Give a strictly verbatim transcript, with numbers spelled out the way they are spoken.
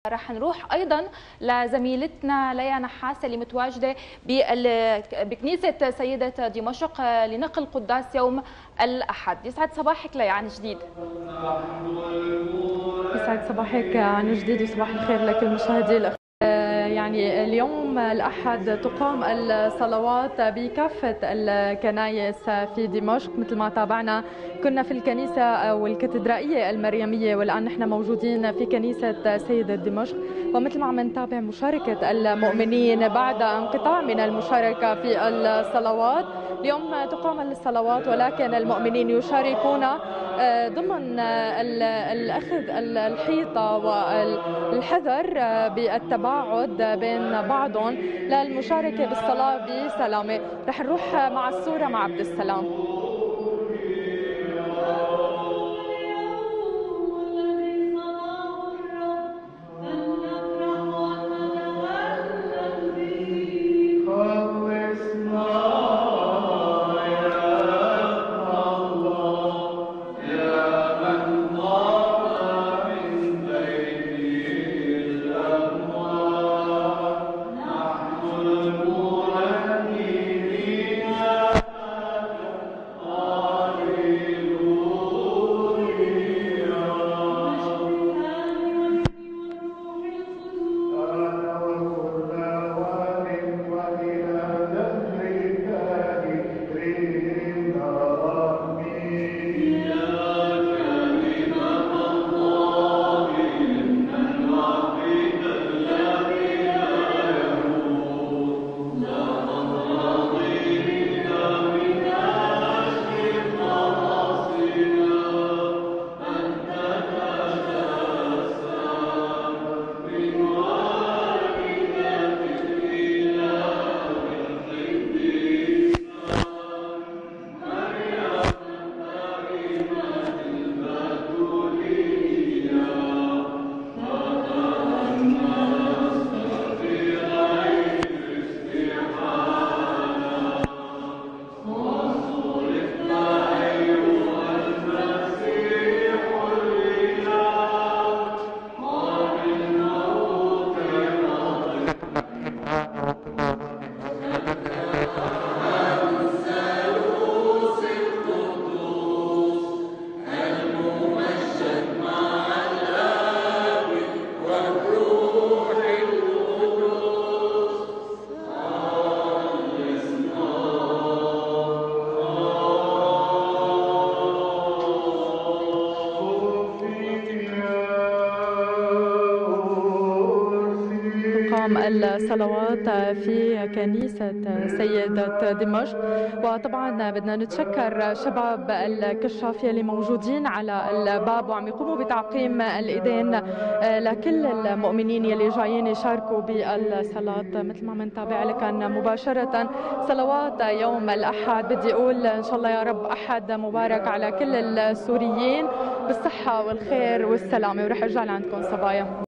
رح نروح ايضا لزميلتنا ليا نحاس اللي متواجده بكنيسه سيده دمشق لنقل قداس يوم الاحد. يسعد صباحك ليا عن جديد. يسعد صباحك عن جديد وصباح الخير لكل مشاهدي الأخ... يعني اليوم الأحد تقام الصلوات بكافة الكنائس في دمشق. مثل ما تابعنا كنا في الكنيسة والكاتدرائية المريمية، والآن نحن موجودين في كنيسة سيدة دمشق، ومثل ما عم نتابع مشاركة المؤمنين بعد انقطاع من المشاركة في الصلوات. اليوم تقام الصلوات ولكن المؤمنين يشاركون ضمن الأخذ الحيطة والحذر بالتباعد بين بعضهم للمشاركة بالصلاة بسلامة. رح نروح مع الصورة مع عبد السلام. الصلوات في كنيسة سيدة دمشق، وطبعا بدنا نتشكر شباب الكشاف يلي موجودين على الباب وعم يقوموا بتعقيم الايدين لكل المؤمنين يلي جايين يشاركوا بالصلاة. مثل ما منتابع لكن مباشرة صلوات يوم الأحد، بدي أقول إن شاء الله يا رب أحد مبارك على كل السوريين بالصحة والخير والسلامة، ورح أرجع لعندكم صبايا.